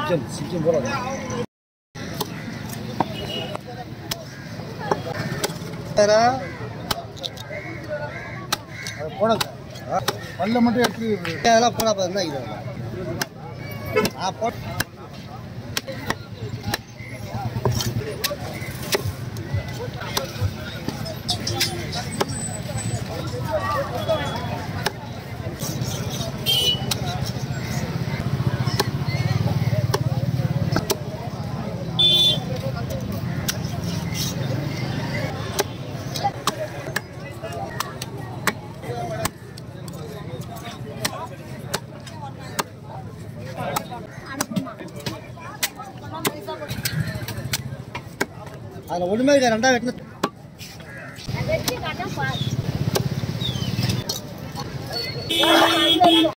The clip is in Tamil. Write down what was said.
சிக்கன் போல போட பல்ல மட்டும் எடுத்து அதெல்லாம் போட பார்த்தா இது அதில் ஒன்றுமே இல்லை ரெண்டாவது வெட்டின